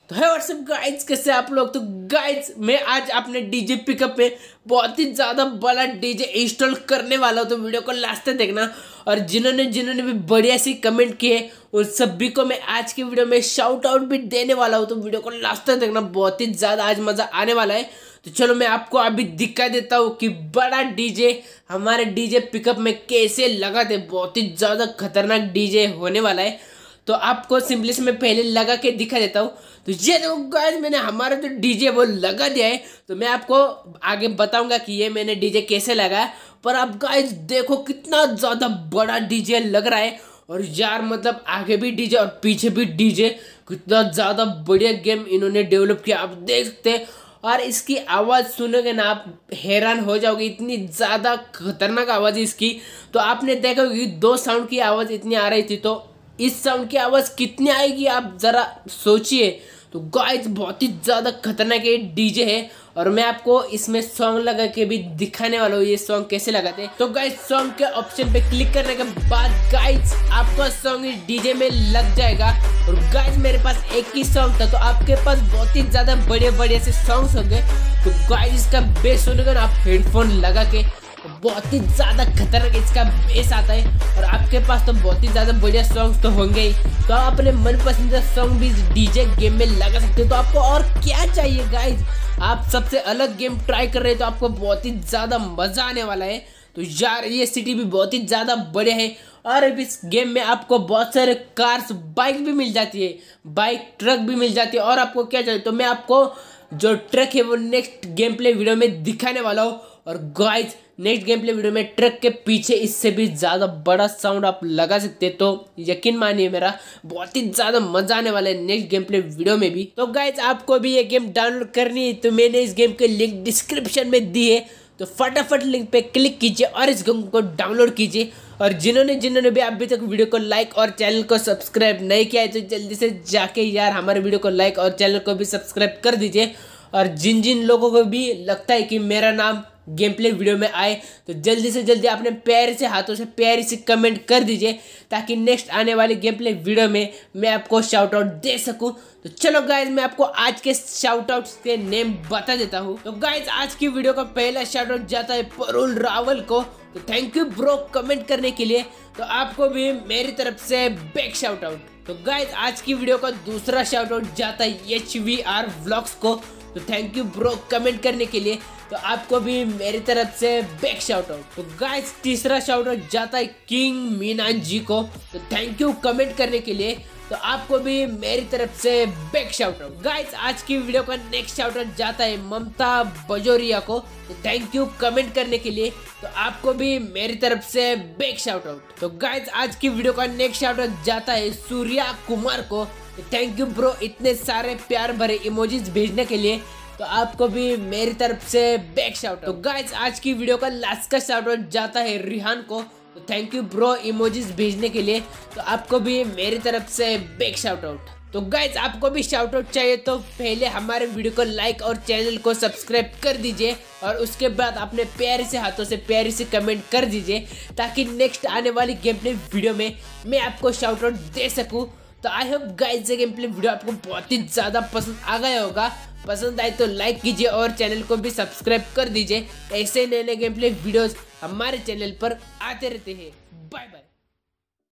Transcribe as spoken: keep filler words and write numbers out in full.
तो है what's up guys, कैसे आप लोग। तो गाइज मैं आज अपने डीजे पिकअप में बहुत ही ज़्यादा बड़ा डीजे इंस्टॉल करने वाला हूँ, तो वीडियो को लास्ट तक देखना। और जिन्होंने जिन्होंने भी बढ़िया सी कमेंट किए उन सभी को मैं आज की वीडियो में शाउट आउट भी देने वाला हूँ, तो वीडियो को लास्ट तक देखना, बहुत ही ज़्यादा आज मज़ा आने वाला है। तो चलो मैं आपको अभी दिखा देता हूँ कि बड़ा डीजे हमारे डीजे पिकअप में कैसे लगा थे। बहुत ही ज़्यादा खतरनाक डीजे होने वाला है, तो आपको सिंपली से मैं पहले लगा के दिखा देता हूँ। तो ये देखो गाइस, मैंने हमारा जो डीजे वो लगा दिया है, तो मैं आपको आगे बताऊंगा कि ये मैंने डीजे कैसे लगाया। पर आप गाइस देखो कितना ज़्यादा बड़ा डीजे लग रहा है, और यार मतलब आगे भी डीजे और पीछे भी डीजे, कितना ज़्यादा बढ़िया गेम इन्होंने डेवलप किया, आप देख सकते हैं। और इसकी आवाज़ सुनोगे ना आप हैरान हो जाओगे, इतनी ज़्यादा खतरनाक आवाज़ है इसकी। तो आपने देखा कि दो साउंड की आवाज़ इतनी आ रही थी, तो इस साउंड की आवाज़ कितनी आएगी आप ज़रा सोचिए। तो गाइस बहुत ही ज़्यादा खतरनाक ये डीजे है, और मैं आपको इसमें सॉन्ग लगा के भी दिखाने वाला हूँ ये सॉन्ग कैसे लगाते हैं। तो गाइस सॉन्ग के ऑप्शन पे क्लिक करने के बाद गाइस आपका सॉन्ग इस डीजे में लग जाएगा। और गाइस मेरे पास एक ही सॉन्ग था, तो आपके पास बहुत ही ज़्यादा बड़े बड़े से सॉन्ग्स होंगे। तो गाइस इसका बेस सुनोगे ना आप हेडफोन लगा के, तो बहुत ही ज़्यादा खतरनाक इसका बेस आता है। और आपके पास तो बहुत ही ज़्यादा बढ़िया सॉन्ग्स तो होंगे ही, तो आप अपने मन पसंदीदा सॉन्ग भी डीजे गेम में लगा सकते हो। तो आपको और क्या चाहिए गाइज, आप सबसे अलग गेम ट्राई कर रहे हैं, तो आपको बहुत ही ज़्यादा मज़ा आने वाला है। तो यार ये सिटी भी बहुत ही ज़्यादा बड़े है, और अब इस गेम में आपको बहुत सारे कार्स बाइक भी मिल जाती है, बाइक ट्रक भी मिल जाती है। और आपको क्या चाहिए, तो मैं आपको जो ट्रक है वो नेक्स्ट गेम प्ले वीडियो में दिखाने वाला हूँ। और guys next game play video में ट्रक के पीछे इससे भी ज़्यादा बड़ा साउंड आप लगा सकते हैं, तो यकीन मानिए मेरा बहुत ही ज़्यादा मज़ा आने वाला है नेक्स्ट गेम प्ले वीडियो में भी। तो गाइज आपको भी ये गेम डाउनलोड करनी है, तो मैंने इस गेम के लिंक डिस्क्रिप्शन में दी है, तो फटाफट लिंक पे क्लिक कीजिए और इस गेम को डाउनलोड कीजिए। और जिन्होंने जिन्होंने भी अभी तक वीडियो को लाइक और चैनल को सब्सक्राइब नहीं किया है, तो जल्दी से जाके यार हमारे वीडियो को लाइक और चैनल को भी सब्सक्राइब कर दीजिए। और जिन जिन लोगों को भी लगता है कि मेरा नाम गेम प्ले वीडियो में आए, तो जल्दी से जल्दी अपने प्यारे से हाथों से प्यारी से कमेंट कर दीजिए, ताकि नेक्स्ट आने वाले गेम प्ले वीडियो में मैं आपको शाउट आउट दे सकूं। तो चलो गाइज मैं आपको आज के शाउट आउट्स के नेम बता देता हूं। तो गाइज आज की वीडियो का पहला शाउट आउट जाता है परुल रावल को, तो थैंक यू ब्रो कमेंट करने के लिए, तो आपको भी मेरी तरफ से बिग शाउट आउट। तो गाइज आज की वीडियो का दूसरा शाउट आउट जाता है एच वी आर व्लॉग्स को, तो थैंक यू ब्रो कमेंट करने के लिए, तो आपको भी मेरी तरफ से बिग शाउट आउट। तो गाइस तीसरा शाउट आउट जाता है किंग मीना जी को, तो थैंक यू कमेंट करने के लिए, तो आपको भी मेरी तरफ से बिग शाउट आउट। गाइस आज की वीडियो का नेक्स्ट शाउट आउट जाता है ममता बजोरिया को, तो थैंक यू कमेंट करने के लिए, तो आपको भी मेरी तरफ से बिग शाउट आउट। तो गाइस आज की वीडियो का नेक्स्ट शाउट आउट जाता है सूर्या कुमार को, तो थैंक यू ब्रो इतने सारे प्यार भरे इमोजीज भेजने के लिए, तो आपको भी मेरी तरफ से बिग शाउट आउट। तो गाइस आज की वीडियो का लास्ट का शाउट आउट जाता है रिहान को, तो थैंक यू ब्रो इमोजीज भेजने के लिए, तो आपको भी मेरी तरफ से बिग शाउट आउट। तो गाइस आपको भी शाउट आउट चाहिए, तो पहले हमारे वीडियो को लाइक और चैनल को सब्सक्राइब कर दीजिए, और उसके बाद अपने प्यारे से हाथों से प्यारी से कमेंट कर दीजिए, ताकि नेक्स्ट आने वाली गेम प्ले वीडियो में मैं आपको शाउट आउट दे सकूँ। तो आई होप गाइस ये गेम प्ले वीडियो आपको बहुत ही ज़्यादा पसंद आ गया होगा। पसंद आए तो लाइक कीजिए और चैनल को भी सब्सक्राइब कर दीजिए। ऐसे नए नए गेम प्ले वीडियोस हमारे चैनल पर आते रहते हैं। Bye bye.